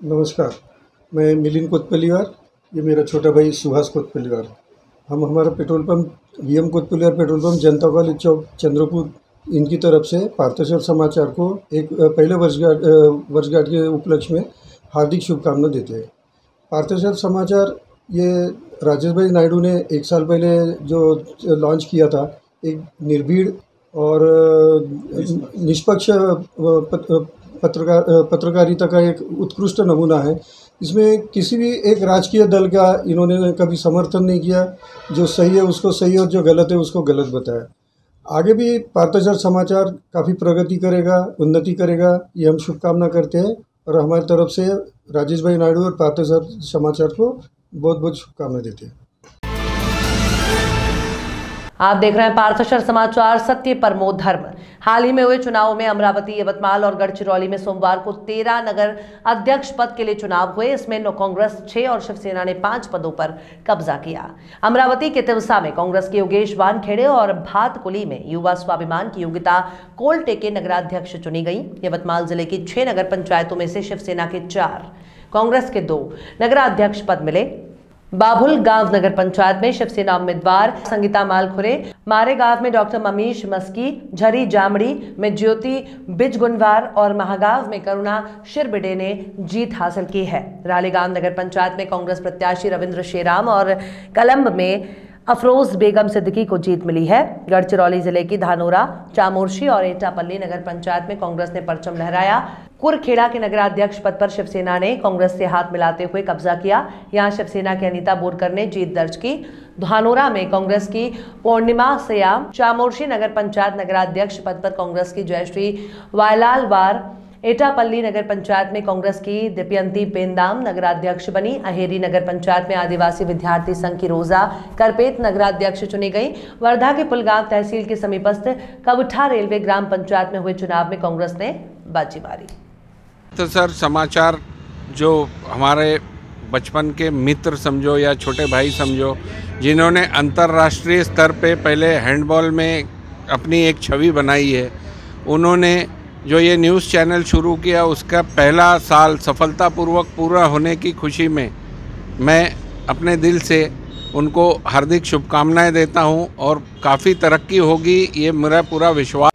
नमस्कार, मैं मिलिंद कोतपल्लीवार, ये मेरा छोटा भाई सुहास कोतपल्लीवार। हम हमारा petrol pump VM Kotpalliwar petrol pump Janata college chowk Chandrapur, इनकी तरफ से पार्थेश्वर समाचार को एक पहले वर्षगांठ के उपलक्ष्य में हार्दिक शुभकामना देते हैं। पार्थेश्वर समाचार ये राजेश भाई नायडू ने 1 साल पहले जो लॉन्च किया था, एक निर्भीड़ और निष्पक्ष पत्रकारिता का एक उत्कृष्ट नमूना है। इसमें किसी भी एक राजकीय दल का इन्होंने कभी समर्थन नहीं किया। जो सही है उसको सही और जो गलत है उसको गलत बताया। आगे भी पार्थेश्वर समाचार काफ़ी प्रगति करेगा, उन्नति करेगा, ये हम शुभकामना करते हैं और हमारी तरफ से राजेश भाई नायडू और पार्थेश्वर समाचार को बहुत बहुत शुभकामनाएं देते हैं। आप देख रहे हैं पार्थेश्वर समाचार, सत्य परमो धर्म। हाल ही में हुए चुनाव में अमरावती, यवतमाल और गढ़चिरौली में सोमवार को 13 नगर अध्यक्ष पद के लिए चुनाव हुए। इसमें कांग्रेस 6 और शिवसेना ने 5 पदों पर कब्जा किया। अमरावती के तिवसा में कांग्रेस के योगेश वानखेड़े और भातकुली में युवा स्वाभिमान की योगिता कोल्टे के नगराध्यक्ष चुनी गई। यवतमाल जिले की 6 नगर पंचायतों में से शिवसेना के 4, कांग्रेस के 2 नगराध्यक्ष पद मिले। बाभुल गांव नगर पंचायत में शिवसेना उम्मीदवार संगीता मालखुरे, मारेगांव में डॉक्टर ममीश मस्की, झरी जामड़ी में ज्योति बिजगुनवार और महागांव में करुणा शिरबिडे ने जीत हासिल की है। रालेगांव नगर पंचायत में कांग्रेस प्रत्याशी रविंद्र शेराम और कलंब में अफरोज बेगम सिद्दीकी को जीत मिली है। गढ़चिरौली जिले की धानोरा, चामोर्शी और एटापल्ली नगर पंचायत में कांग्रेस ने परचम लहराया। कुरखेड़ा के नगराध्यक्ष पद पर शिवसेना ने कांग्रेस से हाथ मिलाते हुए कब्जा किया। यहां शिवसेना की अनीता बोरकर ने जीत दर्ज की। धानोरा में कांग्रेस की पूर्णिमा सयाम, चामोर्शी नगर पंचायत नगराध्यक्ष पद पर कांग्रेस की जयश्री वायलालवार, एटापल्ली नगर पंचायत में कांग्रेस की दीप्यंती पेंदाम नगराध्यक्ष बनी। अहेरी नगर पंचायत में आदिवासी विद्यार्थी संघ की रोजा करपेत नगराध्यक्ष चुनी गई। वर्धा के पुलगांव तहसील के समीपस्थ कबुठा रेलवे ग्राम पंचायत में हुए चुनाव में कांग्रेस ने बाजी मारी। तो सर, समाचार जो हमारे बचपन के मित्र समझो या छोटे भाई समझो, जिन्होंने अंतर्राष्ट्रीय स्तर पे पहले हैंडबॉल में अपनी एक छवि बनाई है, उन्होंने जो ये न्यूज़ चैनल शुरू किया उसका पहला साल सफलतापूर्वक पूरा होने की खुशी में मैं अपने दिल से उनको हार्दिक शुभकामनाएं देता हूं और काफ़ी तरक्की होगी, ये मेरा पूरा विश्वास।